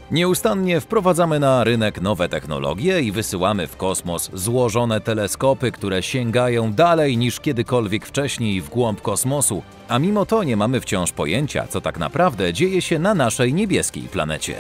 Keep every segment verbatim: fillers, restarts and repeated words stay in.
Nieustannie wprowadzamy na rynek nowe technologie i wysyłamy w kosmos złożone teleskopy, które sięgają dalej niż kiedykolwiek wcześniej w głąb kosmosu, a mimo to nie mamy wciąż pojęcia, co tak naprawdę dzieje się na naszej niebieskiej planecie.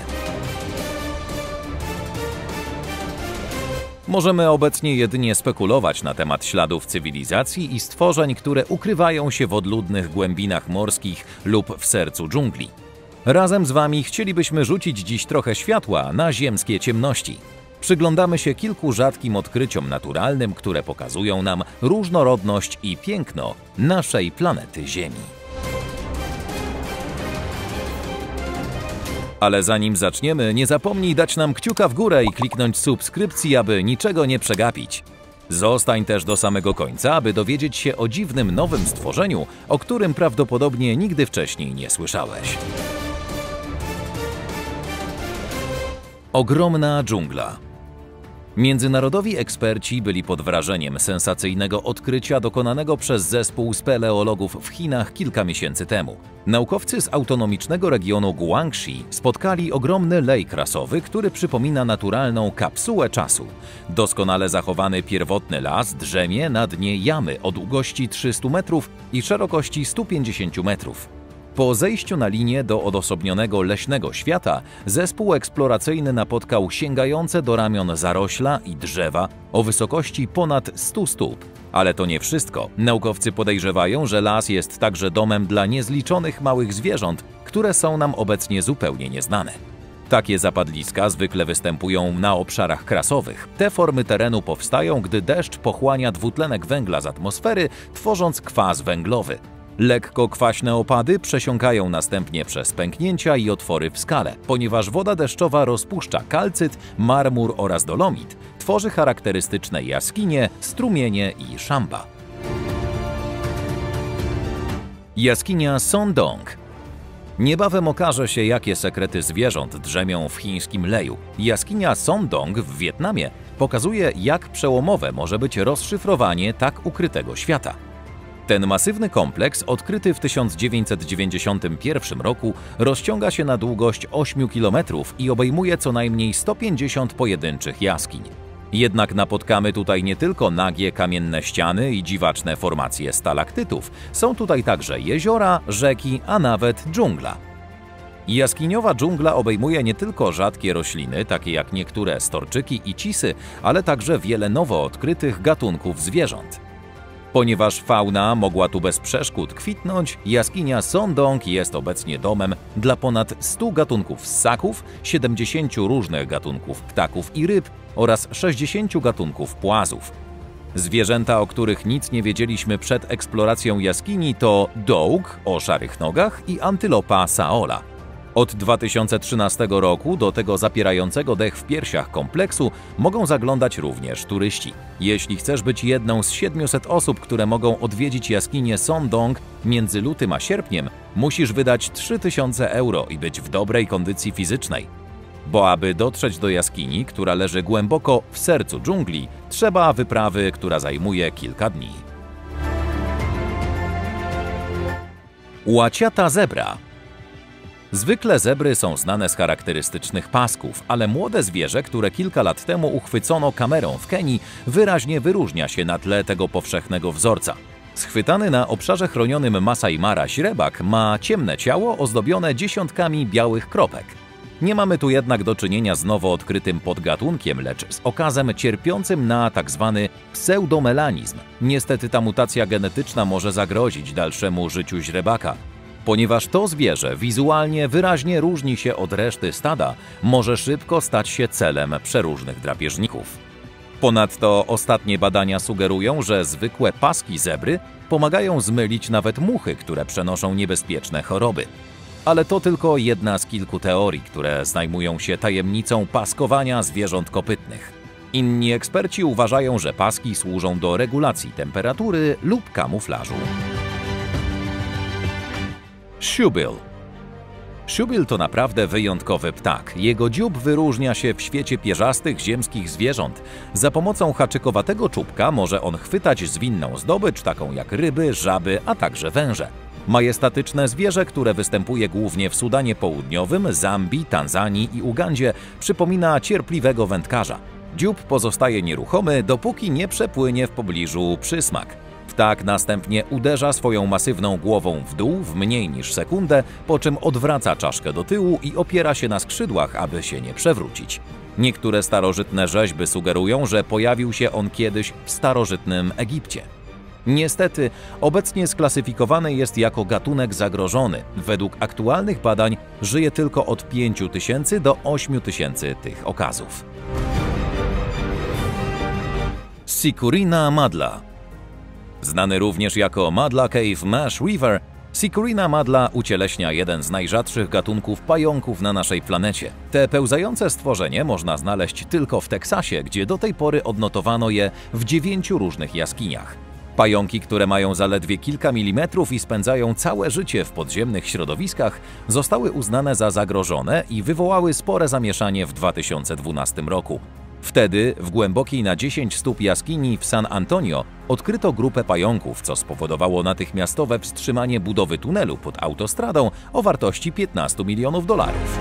Możemy obecnie jedynie spekulować na temat śladów cywilizacji i stworzeń, które ukrywają się w odludnych głębinach morskich lub w sercu dżungli. Razem z Wami chcielibyśmy rzucić dziś trochę światła na ziemskie ciemności. Przyglądamy się kilku rzadkim odkryciom naturalnym, które pokazują nam różnorodność i piękno naszej planety Ziemi. Ale zanim zaczniemy, nie zapomnij dać nam kciuka w górę i kliknąć subskrypcji, aby niczego nie przegapić. Zostań też do samego końca, aby dowiedzieć się o dziwnym nowym stworzeniu, o którym prawdopodobnie nigdy wcześniej nie słyszałeś. Ogromna dżungla. Międzynarodowi eksperci byli pod wrażeniem sensacyjnego odkrycia dokonanego przez zespół speleologów w Chinach kilka miesięcy temu. Naukowcy z autonomicznego regionu Guangxi spotkali ogromny lej krasowy, który przypomina naturalną kapsułę czasu. Doskonale zachowany pierwotny las drzemie na dnie jamy o długości trzystu metrów i szerokości stu pięćdziesięciu metrów. Po zejściu na linię do odosobnionego leśnego świata, zespół eksploracyjny napotkał sięgające do ramion zarośla i drzewa o wysokości ponad stu stóp. Ale to nie wszystko. Naukowcy podejrzewają, że las jest także domem dla niezliczonych małych zwierząt, które są nam obecnie zupełnie nieznane. Takie zapadliska zwykle występują na obszarach krasowych. Te formy terenu powstają, gdy deszcz pochłania dwutlenek węgla z atmosfery, tworząc kwas węglowy. Lekko kwaśne opady przesiąkają następnie przez pęknięcia i otwory w skale. Ponieważ woda deszczowa rozpuszcza kalcyt, marmur oraz dolomit, tworzy charakterystyczne jaskinie, strumienie i szamba. Jaskinia Sondong. Niebawem okaże się, jakie sekrety zwierząt drzemią w chińskim leju. Jaskinia Sondong w Wietnamie pokazuje, jak przełomowe może być rozszyfrowanie tak ukrytego świata. Ten masywny kompleks, odkryty w tysiąc dziewięćset dziewięćdziesiątym pierwszym roku, rozciąga się na długość ośmiu kilometrów i obejmuje co najmniej sto pięćdziesiąt pojedynczych jaskiń. Jednak napotkamy tutaj nie tylko nagie kamienne ściany i dziwaczne formacje stalaktytów. Są tutaj także jeziora, rzeki, a nawet dżungla. Jaskiniowa dżungla obejmuje nie tylko rzadkie rośliny, takie jak niektóre storczyki i cisy, ale także wiele nowo odkrytych gatunków zwierząt. Ponieważ fauna mogła tu bez przeszkód kwitnąć, jaskinia Sondong jest obecnie domem dla ponad stu gatunków ssaków, siedemdziesięciu różnych gatunków ptaków i ryb oraz sześćdziesięciu gatunków płazów. Zwierzęta, o których nic nie wiedzieliśmy przed eksploracją jaskini, to dołg o szarych nogach i antylopa saola. Od dwa tysiące trzynastego roku do tego zapierającego dech w piersiach kompleksu mogą zaglądać również turyści. Jeśli chcesz być jedną z siedmiuset osób, które mogą odwiedzić jaskinię Sondong między lutym a sierpniem, musisz wydać trzy tysiące euro i być w dobrej kondycji fizycznej. Bo aby dotrzeć do jaskini, która leży głęboko w sercu dżungli, trzeba wyprawy, która zajmuje kilka dni. Łaciata zebra. Zwykle zebry są znane z charakterystycznych pasków, ale młode zwierzę, które kilka lat temu uchwycono kamerą w Kenii, wyraźnie wyróżnia się na tle tego powszechnego wzorca. Schwytany na obszarze chronionym Masai Mara źrebak ma ciemne ciało ozdobione dziesiątkami białych kropek. Nie mamy tu jednak do czynienia z nowo odkrytym podgatunkiem, lecz z okazem cierpiącym na tzw. pseudomelanizm. Niestety ta mutacja genetyczna może zagrozić dalszemu życiu źrebaka. Ponieważ to zwierzę wizualnie wyraźnie różni się od reszty stada, może szybko stać się celem przeróżnych drapieżników. Ponadto ostatnie badania sugerują, że zwykłe paski zebry pomagają zmylić nawet muchy, które przenoszą niebezpieczne choroby. Ale to tylko jedna z kilku teorii, które zajmują się tajemnicą paskowania zwierząt kopytnych. Inni eksperci uważają, że paski służą do regulacji temperatury lub kamuflażu. Shoebill. Shoebill to naprawdę wyjątkowy ptak. Jego dziób wyróżnia się w świecie pierzastych ziemskich zwierząt. Za pomocą haczykowatego czubka może on chwytać zwinną zdobycz, taką jak ryby, żaby, a także węże. Majestatyczne zwierzę, które występuje głównie w Sudanie Południowym, Zambii, Tanzanii i Ugandzie, przypomina cierpliwego wędkarza. Dziób pozostaje nieruchomy, dopóki nie przepłynie w pobliżu przysmak. Ptak następnie uderza swoją masywną głową w dół w mniej niż sekundę, po czym odwraca czaszkę do tyłu i opiera się na skrzydłach, aby się nie przewrócić. Niektóre starożytne rzeźby sugerują, że pojawił się on kiedyś w starożytnym Egipcie. Niestety, obecnie sklasyfikowany jest jako gatunek zagrożony. Według aktualnych badań żyje tylko od pięciu tysięcy do ośmiu tysięcy tych okazów. Sicurina madla. Znany również jako Madla Cave Mesh River, Sicurina madla ucieleśnia jeden z najrzadszych gatunków pająków na naszej planecie. Te pełzające stworzenie można znaleźć tylko w Teksasie, gdzie do tej pory odnotowano je w dziewięciu różnych jaskiniach. Pająki, które mają zaledwie kilka milimetrów i spędzają całe życie w podziemnych środowiskach, zostały uznane za zagrożone i wywołały spore zamieszanie w dwa tysiące dwunastym roku. Wtedy w głębokiej na dziesięć stóp jaskini w San Antonio odkryto grupę pająków, co spowodowało natychmiastowe wstrzymanie budowy tunelu pod autostradą o wartości piętnastu milionów dolarów.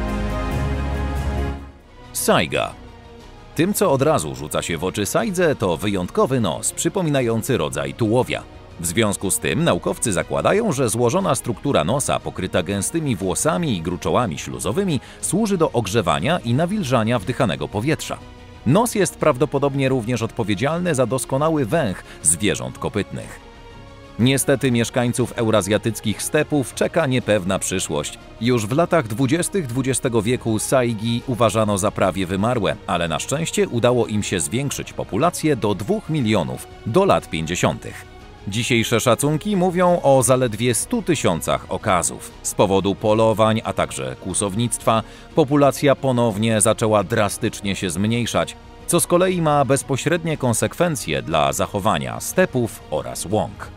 Sajga. Tym, co od razu rzuca się w oczy sajdze, to wyjątkowy nos, przypominający rodzaj tułowia. W związku z tym naukowcy zakładają, że złożona struktura nosa pokryta gęstymi włosami i gruczołami śluzowymi służy do ogrzewania i nawilżania wdychanego powietrza. Nos jest prawdopodobnie również odpowiedzialny za doskonały węch zwierząt kopytnych. Niestety mieszkańców eurazjatyckich stepów czeka niepewna przyszłość. Już w latach dwudziestych dwudziestego wieku saigi uważano za prawie wymarłe, ale na szczęście udało im się zwiększyć populację do dwóch milionów do lat pięćdziesiątych. Dzisiejsze szacunki mówią o zaledwie stu tysiącach okazów. Z powodu polowań, a także kłusownictwa, populacja ponownie zaczęła drastycznie się zmniejszać, co z kolei ma bezpośrednie konsekwencje dla zachowania stepów oraz łąk.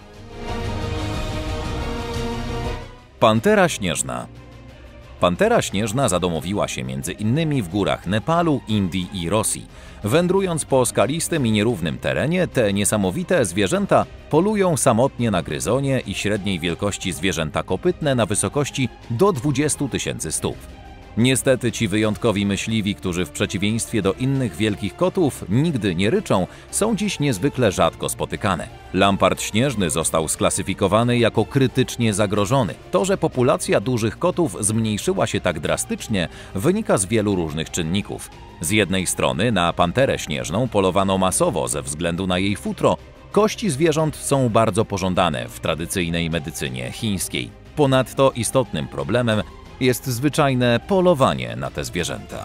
Pantera śnieżna. Pantera śnieżna zadomowiła się między innymi w górach Nepalu, Indii i Rosji. Wędrując po skalistym i nierównym terenie, te niesamowite zwierzęta polują samotnie na gryzonie i średniej wielkości zwierzęta kopytne na wysokości do dwudziestu tysięcy stóp. Niestety ci wyjątkowi myśliwi, którzy w przeciwieństwie do innych wielkich kotów nigdy nie ryczą, są dziś niezwykle rzadko spotykane. Lampart śnieżny został sklasyfikowany jako krytycznie zagrożony. To, że populacja dużych kotów zmniejszyła się tak drastycznie, wynika z wielu różnych czynników. Z jednej strony na panterę śnieżną polowano masowo ze względu na jej futro. Kości zwierząt są bardzo pożądane w tradycyjnej medycynie chińskiej. Ponadto istotnym problemem jest zwyczajne polowanie na te zwierzęta.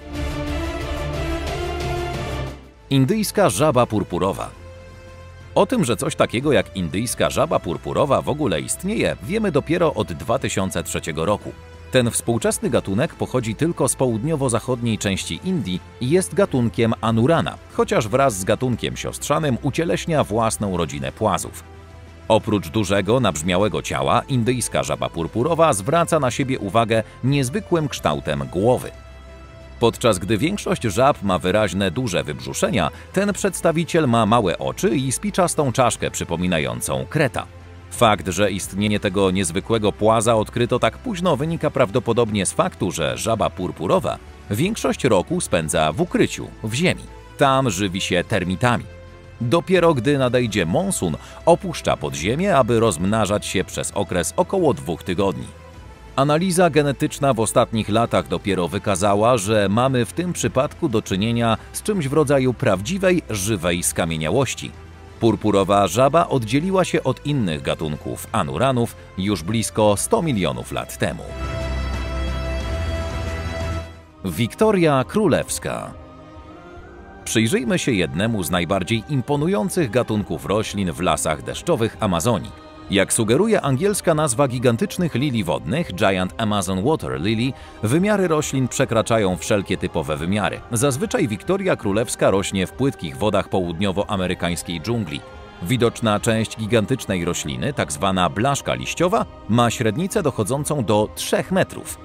Indyjska żaba purpurowa. O tym, że coś takiego jak indyjska żaba purpurowa w ogóle istnieje, wiemy dopiero od dwa tysiące trzeciego roku. Ten współczesny gatunek pochodzi tylko z południowo-zachodniej części Indii i jest gatunkiem Anurana, chociaż wraz z gatunkiem siostrzanym ucieleśnia własną rodzinę płazów. Oprócz dużego, nabrzmiałego ciała, indyjska żaba purpurowa zwraca na siebie uwagę niezwykłym kształtem głowy. Podczas gdy większość żab ma wyraźne, duże wybrzuszenia, ten przedstawiciel ma małe oczy i spiczastą czaszkę przypominającą kreta. Fakt, że istnienie tego niezwykłego płaza odkryto tak późno, wynika prawdopodobnie z faktu, że żaba purpurowa większość roku spędza w ukryciu, w ziemi. Tam żywi się termitami. Dopiero gdy nadejdzie monsun, opuszcza podziemie, aby rozmnażać się przez okres około dwóch tygodni. Analiza genetyczna w ostatnich latach dopiero wykazała, że mamy w tym przypadku do czynienia z czymś w rodzaju prawdziwej, żywej skamieniałości. Purpurowa żaba oddzieliła się od innych gatunków anuranów już blisko sto milionów lat temu. Wiktoria królewska. Przyjrzyjmy się jednemu z najbardziej imponujących gatunków roślin w lasach deszczowych Amazonii. Jak sugeruje angielska nazwa gigantycznych lilii wodnych, Giant Amazon Water Lily, wymiary roślin przekraczają wszelkie typowe wymiary. Zazwyczaj Wiktoria królewska rośnie w płytkich wodach południowoamerykańskiej dżungli. Widoczna część gigantycznej rośliny, tak zwana blaszka liściowa, ma średnicę dochodzącą do trzech metrów.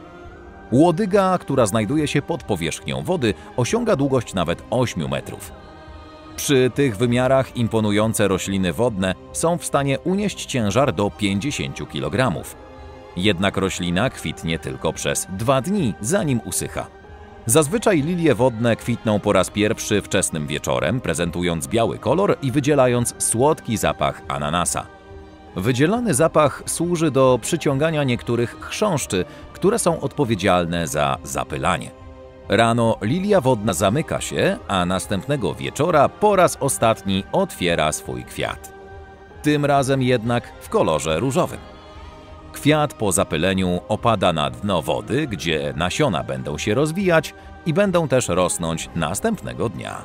Łodyga, która znajduje się pod powierzchnią wody, osiąga długość nawet ośmiu metrów. Przy tych wymiarach imponujące rośliny wodne są w stanie unieść ciężar do pięćdziesięciu kilogramów. Jednak roślina kwitnie tylko przez dwa dni, zanim usycha. Zazwyczaj lilie wodne kwitną po raz pierwszy wczesnym wieczorem, prezentując biały kolor i wydzielając słodki zapach ananasa. Wydzielany zapach służy do przyciągania niektórych chrząszczy, które są odpowiedzialne za zapylanie. Rano lilia wodna zamyka się, a następnego wieczora po raz ostatni otwiera swój kwiat. Tym razem jednak w kolorze różowym. Kwiat po zapyleniu opada na dno wody, gdzie nasiona będą się rozwijać i będą też rosnąć następnego dnia.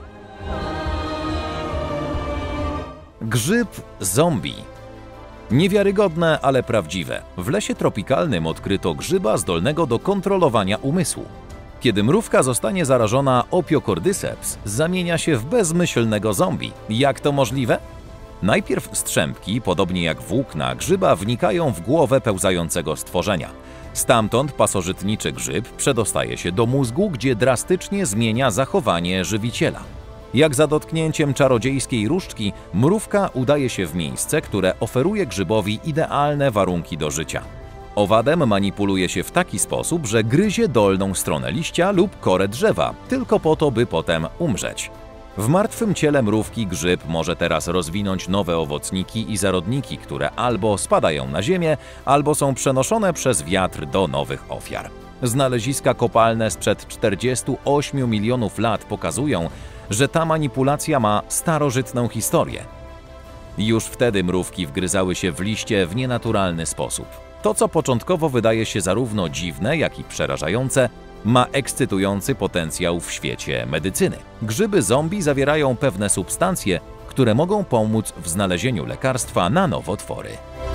Grzyb zombie. Niewiarygodne, ale prawdziwe. W lesie tropikalnym odkryto grzyba zdolnego do kontrolowania umysłu. Kiedy mrówka zostanie zarażona Ophiocordyceps, zamienia się w bezmyślnego zombie. Jak to możliwe? Najpierw strzępki, podobnie jak włókna grzyba, wnikają w głowę pełzającego stworzenia. Stamtąd pasożytniczy grzyb przedostaje się do mózgu, gdzie drastycznie zmienia zachowanie żywiciela. Jak za dotknięciem czarodziejskiej różdżki, mrówka udaje się w miejsce, które oferuje grzybowi idealne warunki do życia. Owadem manipuluje się w taki sposób, że gryzie dolną stronę liścia lub korę drzewa, tylko po to, by potem umrzeć. W martwym ciele mrówki grzyb może teraz rozwinąć nowe owocniki i zarodniki, które albo spadają na ziemię, albo są przenoszone przez wiatr do nowych ofiar. Znaleziska kopalne sprzed czterdziestu ośmiu milionów lat pokazują, że ta manipulacja ma starożytną historię. Już wtedy mrówki wgryzały się w liście w nienaturalny sposób. To, co początkowo wydaje się zarówno dziwne, jak i przerażające, ma ekscytujący potencjał w świecie medycyny. Grzyby zombie zawierają pewne substancje, które mogą pomóc w znalezieniu lekarstwa na nowotwory.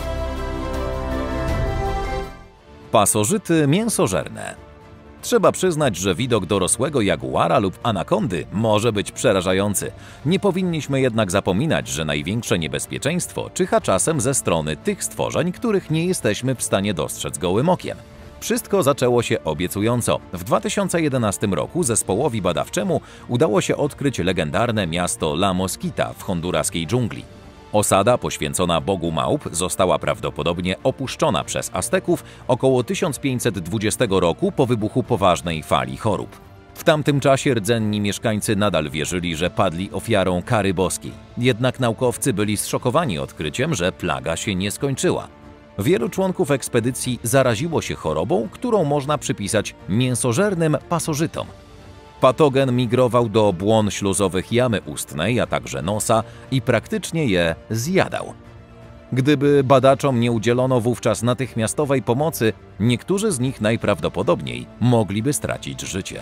Pasożyty mięsożerne. Trzeba przyznać, że widok dorosłego jaguara lub anakondy może być przerażający. Nie powinniśmy jednak zapominać, że największe niebezpieczeństwo czyha czasem ze strony tych stworzeń, których nie jesteśmy w stanie dostrzec gołym okiem. Wszystko zaczęło się obiecująco. W dwa tysiące jedenastym roku zespołowi badawczemu udało się odkryć legendarne miasto La Mosquita w honduraskiej dżungli. Osada poświęcona bogu małp została prawdopodobnie opuszczona przez Azteków około tysiąc pięćset dwudziestego roku po wybuchu poważnej fali chorób. W tamtym czasie rdzenni mieszkańcy nadal wierzyli, że padli ofiarą kary boskiej. Jednak naukowcy byli zszokowani odkryciem, że plaga się nie skończyła. Wielu członków ekspedycji zaraziło się chorobą, którą można przypisać mięsożernym pasożytom. Patogen migrował do błon śluzowych jamy ustnej, a także nosa i praktycznie je zjadał. Gdyby badaczom nie udzielono wówczas natychmiastowej pomocy, niektórzy z nich najprawdopodobniej mogliby stracić życie.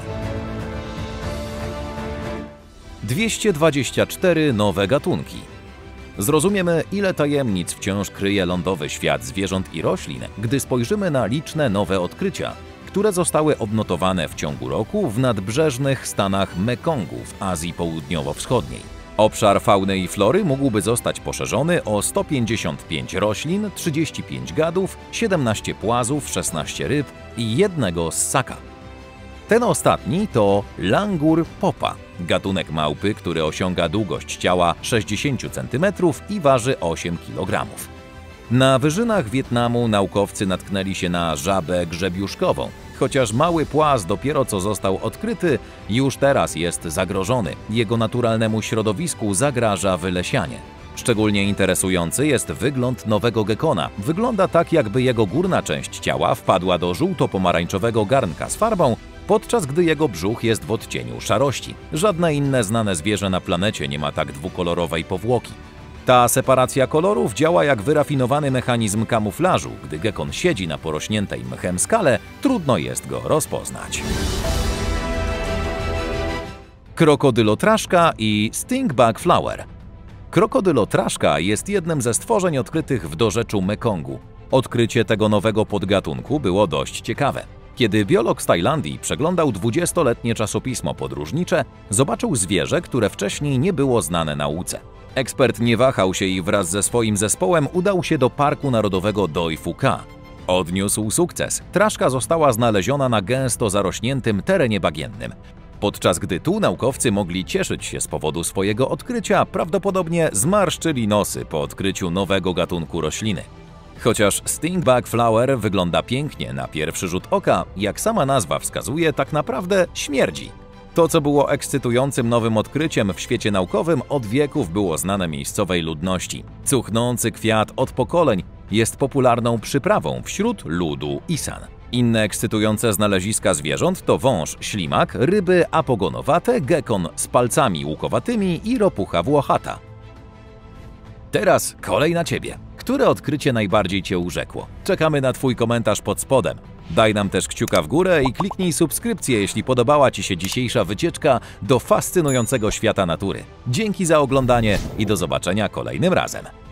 dwieście dwadzieścia cztery nowe gatunki. Zrozumiemy, ile tajemnic wciąż kryje lądowy świat zwierząt i roślin, gdy spojrzymy na liczne nowe odkrycia, które zostały odnotowane w ciągu roku w nadbrzeżnych stanach Mekongu w Azji Południowo-Wschodniej. Obszar fauny i flory mógłby zostać poszerzony o sto pięćdziesiąt pięć roślin, trzydzieści pięć gadów, siedemnaście płazów, szesnaście ryb i jednego ssaka. Ten ostatni to langur popa, gatunek małpy, który osiąga długość ciała sześćdziesiąt centymetrów i waży osiem kilogramów. Na wyżynach Wietnamu naukowcy natknęli się na żabę grzebiuszkową. Chociaż mały płaz dopiero co został odkryty, już teraz jest zagrożony. Jego naturalnemu środowisku zagraża wylesianie. Szczególnie interesujący jest wygląd nowego gekona. Wygląda tak, jakby jego górna część ciała wpadła do żółto-pomarańczowego garnka z farbą, podczas gdy jego brzuch jest w odcieniu szarości. Żadne inne znane zwierzę na planecie nie ma tak dwukolorowej powłoki. Ta separacja kolorów działa jak wyrafinowany mechanizm kamuflażu. Gdy gekon siedzi na porośniętej mchem skale, trudno jest go rozpoznać. Krokodylotraszka i stingbug flower. Krokodylotraszka jest jednym ze stworzeń odkrytych w dorzeczu Mekongu. Odkrycie tego nowego podgatunku było dość ciekawe. Kiedy biolog z Tajlandii przeglądał dwudziestoletnie czasopismo podróżnicze, zobaczył zwierzę, które wcześniej nie było znane nauce. Ekspert nie wahał się i wraz ze swoim zespołem udał się do Parku Narodowego Doi Phu Ca. Odniósł sukces. Traszka została znaleziona na gęsto zarośniętym terenie bagiennym. Podczas gdy tu naukowcy mogli cieszyć się z powodu swojego odkrycia, prawdopodobnie zmarszczyli nosy po odkryciu nowego gatunku rośliny. Chociaż stingbug flower wygląda pięknie na pierwszy rzut oka, jak sama nazwa wskazuje, tak naprawdę śmierdzi. To, co było ekscytującym nowym odkryciem w świecie naukowym, od wieków było znane miejscowej ludności. Cuchnący kwiat od pokoleń jest popularną przyprawą wśród ludu Isan. Inne ekscytujące znaleziska zwierząt to wąż ślimak, ryby apogonowate, gekon z palcami łukowatymi i ropucha włochata. Teraz kolej na Ciebie. Które odkrycie najbardziej Cię urzekło? Czekamy na Twój komentarz pod spodem. Daj nam też kciuka w górę i kliknij subskrypcję, jeśli podobała Ci się dzisiejsza wycieczka do fascynującego świata natury. Dzięki za oglądanie i do zobaczenia kolejnym razem.